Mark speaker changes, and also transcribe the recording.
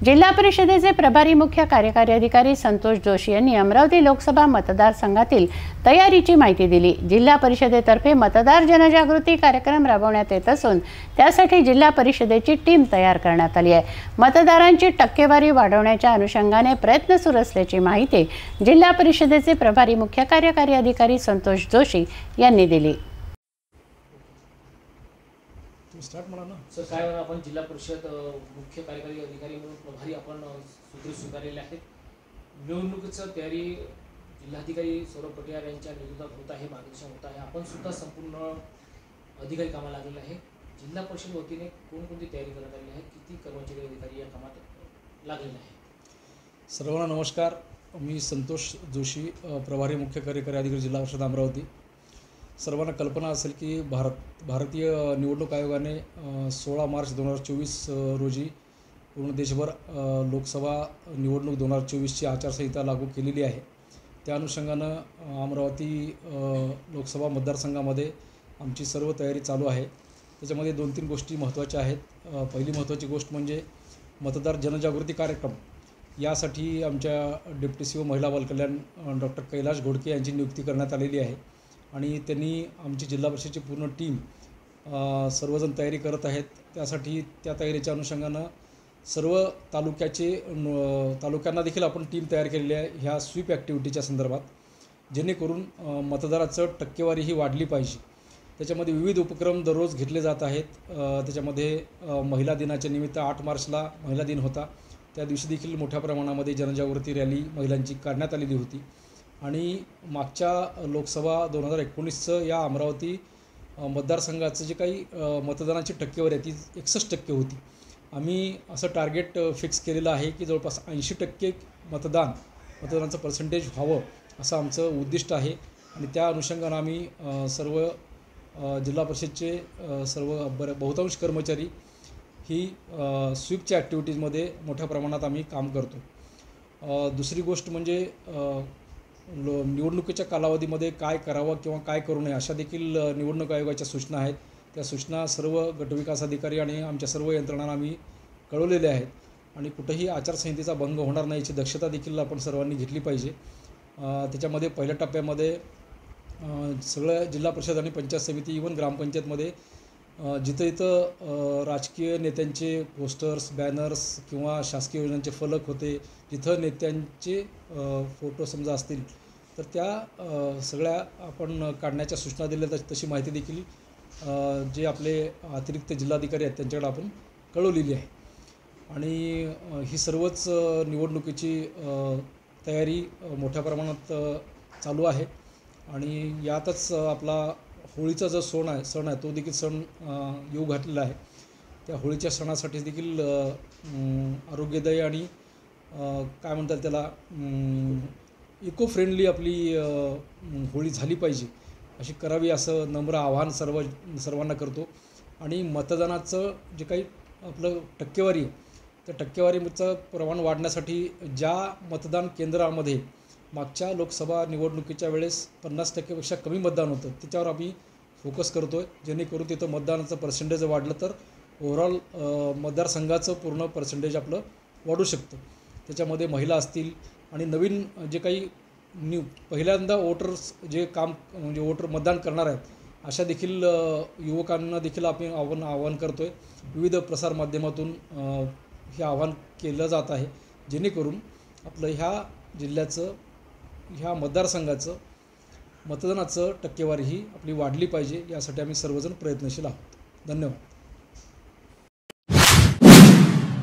Speaker 1: जिल्हा परिषदेचे प्रभारी मुख्य कार्यकारी अधिकारी संतोष जोशी यांनी अमरावती लोकसभा मतदारसंघातील तयारीची माहिती दिली। जिल्हा परिषदेतर्फे मतदार जनजागृती कार्यक्रम राबवण्यात येत असून त्यासाठी जिल्हा परिषदेची टीम तयार करण्यात आली आहे। मतदारांची टक्केवारी वाढवण्याच्या अनुषंगाने प्रयत्न सुरू असल्याची माहिती जिल्हा परिषदेचे प्रभारी मुख्य कार्यकारी अधिकारी संतोष जोशी यांनी दिली।
Speaker 2: स्टार्ट म्हणा ना
Speaker 3: सर, काय म्हणा आपण जिल्हा परिषद मुख्य कार्यकारी अधिकारी म्हणून प्रभारी आपण सूत्र स्वीकारलेले आहेत। निवडणुकीची तयारी जिल्हाधिकारी सौरभ पटियार यांच्या नेतृत्वात होत आहे, मार्गदर्शन होत आहे। आपण सुद्धा संपूर्ण अधिकारी कामाला लागलेले आहे। जिल्हा परिषद वतीने कोणकोणती तयारी करण्यात आली आहे, किती कर्मचारी अधिकारी या कामात लागलेले आहेत?
Speaker 2: सर्वांना नमस्कार। मी संतोष जोशी, प्रभारी मुख्य कार्यकारी अधिकारी जिल्हा परिषद अमरावती। सर्वांना कल्पना असेल की भारतीय निवडणूक आयोगाने 16 मार्च 2024 रोजी पूर्ण देशभर लोकसभा निवडणूक 2024ची आचारसंहिता लागू केलेली आहे। त्या अनुषंगानं अमरावती लोकसभा मतदारसंघामध्ये आमची सर्व तयारी चालू आहे। त्याच्यामध्ये 2-3 गोष्टी महत्त्वाच्या आहेत। पहिली महत्त्वाची गोष्ट म्हणजे मतदार जनजागृती कार्यक्रम। यासाठी आमच्या डेप्युटी सीओ महिला बालकल्याण डॉक्टर कैलाश घोडके यांची नियुक्ती करण्यात आलेली आहे आणि त्यांनी आमची जिल्हा परिषदेची पूर्ण टीम सर्वजण तयारी करत आहेत। त्यासाठी त्या तयारीच्या अनुषंगानं सर्व तालुक्यांना देखील आपण टीम तयार केलेली आहे ह्या स्वीप ॲक्टिव्हिटीच्या संदर्भात, जेणेकरून मतदाराचं टक्केवारी ही वाढली पाहिजे। त्याच्यामध्ये विविध उपक्रम दररोज घेतले जात आहेत। त्याच्यामध्ये महिला दिनाच्या निमित्त 8 मार्चला महिला दिन होता, त्या दिवशी देखील मोठ्या प्रमाणामध्ये जनजागृती रॅली महिलांची काढण्यात आलेली होती आणि मागच्या लोकसभा 2019चं या अमरावती मतदारसंघाचं जे काही मतदानाची टक्केवारी आहे ती 61% होती। आम्ही असं टार्गेट फिक्स केलेलं आहे की जवळपास 80% मतदानाचं पर्सेंटेज व्हावं असं आमचं उद्दिष्ट आहे आणि त्या अनुषंगानं आम्ही सर्व जिल्हा परिषदचे सर्व बहुतांश कर्मचारी ही स्वीपच्या ॲक्टिव्हिटीजमध्ये मोठ्या प्रमाणात आम्ही काम करतो। दुसरी गोष्ट म्हणजे निवडणुकीच्या कालावधीमध्ये काय करावं किंवा काय करू नये अशा देखील निवडणूक आयोगाच्या सूचना आहेत। त्या सूचना सर्व गटविकास अधिकारी आणि आमच्या सर्व यंत्रणांना आम्ही कळवलेल्या आहेत आणि कुठेही आचारसंहितेचा भंग होणार नाही याची दक्षता देखील आपण सर्वांनी घेतली पाहिजे। त्याच्यामध्ये पहिल्या टप्प्यामध्ये सगळ्या जिल्हा परिषद आणि पंचायत समिती इव्हन ग्रामपंचायतमध्ये जिथं राजकीय नेत्यांचे पोस्टर्स, बॅनर्स किंवा शासकीय योजनांचे फलक होते, जिथं नेत्यांचे फोटो समजा असतील तर त्या सगळ्या आपण काढण्याच्या सूचना दिल्या। तशी माहिती देखील जे आपले अतिरिक्त जिल्हाधिकारी आहेत त्यांच्याकडे आपण कळवलेली आहे आणि ही सर्वच निवडणुकीची तयारी मोठ्या प्रमाणात चालू आहे आणि यातच आपला होळीचा जो सण आहे तो देखील सण येऊ घातलेला आहे। त्या होळीच्या सणासाठी देखील आरोग्यदायी आणि काय म्हणतात त्याला इको फ्रेंडली आपली होळी झाली पाहिजे अशी करावी असं नम्र आवाहन सर्वांना करतो आणि मतदानाचं जे काही आपलं टक्केवारी आहे त्या टक्केवारीचं प्रमाण वाढण्यासाठी ज्या मतदान केंद्रामध्ये मागच्या लोकसभा निवडणुकीच्या वेळेस 50%पेक्षा कमी मतदान होतं त्याच्यावर आम्ही फोकस करतो आहे, जेणेकरून तिथं मतदानाचं पर्सेंटेज वाढलं तर ओव्हरऑल मतदारसंघाचं पूर्ण पर्सेंटेज आपलं वाढू शकतं। त्याच्यामध्ये महिला असतील आणि नवीन जे काही पहिल्यांदा वोटर्स जे म्हणजे वोटर मतदान करणार आहेत अशा देखील युवकांना देखील आपण आवाहन करतो आहे। विविध प्रसारमाध्यमातून हे आवाहन केलं जात आहे, जेणेकरून आपलं ह्या जिल्ह्याचं ह्या मतदारसंघाचं मतदानाचं टक्केवारी ही आपली वाढली पाहिजे यासाठी आम्ही सर्वजण प्रयत्नशील आहोत। धन्यवाद।